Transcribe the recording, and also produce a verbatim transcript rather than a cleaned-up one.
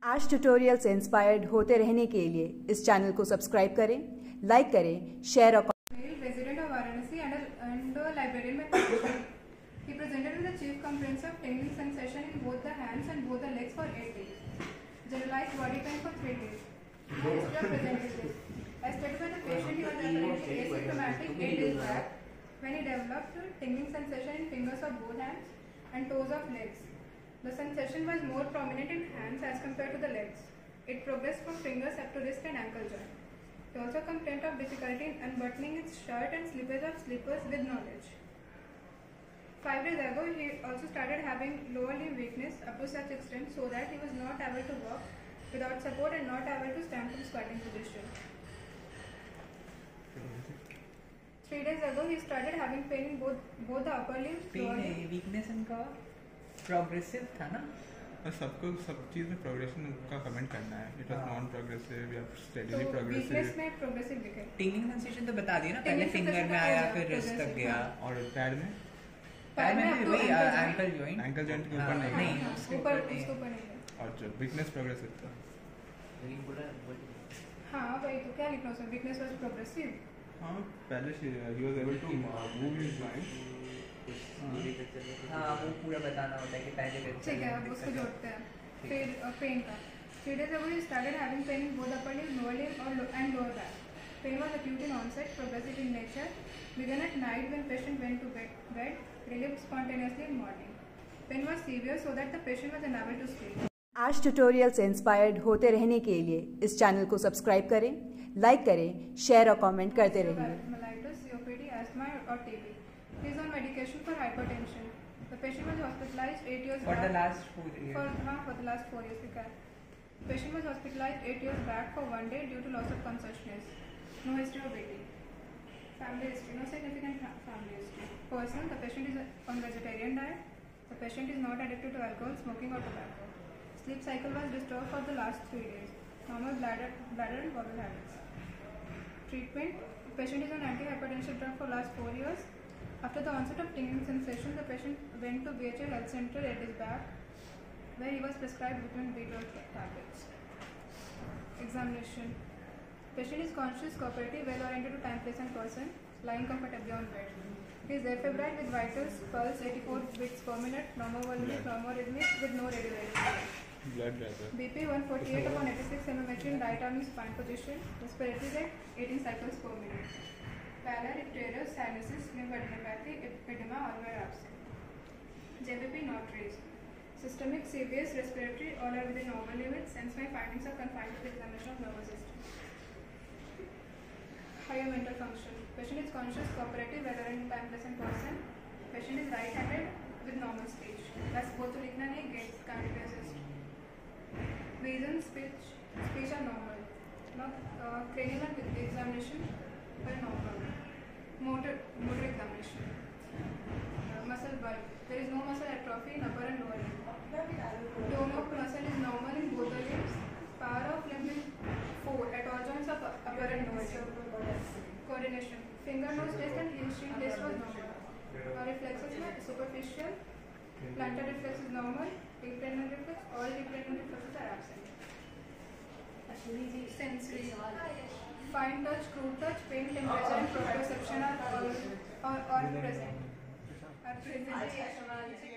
आज ट्यूटोरियल से इंस्पायर्ड होते रहने के लिए इस चैनल को सब्सक्राइब करें, लाइक करें, शेयर और resident of Varanasi and a, and a librarian by profession. He presented with the chief complaints of tingling sensation in both the hands and both the legs for eight days. Generalized body pain for three days. No history of presentation. As stated by the patient, he was apparently asymptomatic eight days back when he developed tingling sensation in fingers of both hands and toes of legs. The sensation was more prominent in hands as compared to the legs. It progressed from fingers up to wrist and ankle joint. He also complained of difficulty in unbuttoning his shirt and slippage of slippers with knowledge. Five days ago, he also started having lower limb weakness up to such extent so that he was not able to walk without support and not able to stand from squatting position. Three days ago, he started having pain in both both the upper limbs. Pain weakness इनका progressive था ना, और सबको सब चीज में progression का comment करना है. इट वाज नॉन प्रोग्रेसिव या स्टेडीली तो प्रोग्रेसिव. वीकनेस में प्रोग्रेसिव दिखे. टिंगलिंग सेंसेशन तो बता दिया ना, पहले Tingling फिंगर sensation में तो आया हो फिर गया, रिस्ट तक progressive, गया. हाँ. और पैड में पैर में up भी to वही ankle ankle joint. Ankle joint के हाँ, ऊपर नहीं नहीं, है. उसके ऊपर ऊपर नहीं. उसके ऊपर नहीं है. और जो वीकनेस प्रोग्रेसिव था. हाँ वही तो क्या लिखना उसमें, वीकनेस वाज प्रोग्रेसिव. हाँ, पहले ही was able to move his joint. हाँ, वो पूरा बताना होता है कि पहले ठीक है, अब उसको जोड़ते हैं. फिर पेन का. Three days ago, he started having pain in both upper limb, lower limb, or lo and lower back. Pain was acute in onset, progressive in nature, began at night when patient went to bed, bed, relieved spontaneously in morning. Pain was severe so that the patient was unable to sleep. आज tutorial से inspired होते रहने के लिए इस channel को subscribe करें, like करें, शेयर और कमेंट करते रहिए. Mellitus, C O P D, asthma, or T B. He is on medication for hypertension. The patient was hospitalized eight years For back. the last four years. For, हाँ, for the last four years. The patient was hospitalized eight years back for one day due to loss of consciousness. No history of waiting. Family history. No significant family history. Person. The patient is on vegetarian diet. The patient is not addicted to alcohol, smoking or tobacco. Sleep cycle was disturbed for the last three days. Normal bladder, bladder and bowel habits. Treatment. The patient is on antihypertensive drug for last four years. After the onset of tingling sensation, the patient went to B H A Health Center at his back, where he was prescribed vitamin B twelve tablets. Examination. Patient is conscious, cooperative, well oriented to time, place and person, lying comfortably on bed. He is afebrile with vitals, pulse eighty-four beats per minute, normovolemic, normorhythmic with no radiorhythm. Blood pressure. B P one forty-eight upon eighty-six millimeters in right arm in spine position, respiratory rate eighteen cycles per minute. Pallor, icterus, sinuses, lymphadenopathy, edema all were absent. J B P not raised. Systemic, serious, respiratory, all are within normal limits. Hence my findings are confined to the examination of nervous system. Higher mental function. Patient is conscious, cooperative, well oriented, time, place and person. Patient is right-handed with normal speech. That's both to लिखना नहीं, get can't be assist. Vision, speech, speech are normal. Now uh, cranial and examination are normal. Motor, motor examination. Uh, muscle bulk. There is no muscle atrophy in upper and lower limb. Tone of muscle is normal in both the limbs. Power of limb is four at all joints of upper and lower limb. Coordination. Finger nose test and heel shield test was normal. Now reflexes were superficial. Plantar reflex is normal. Deep cranial reflex. All deep cranial reflexes are absent. Sensory. Fine touch, crude touch, pain, temperature and proprioception are all, all, all present. Are present.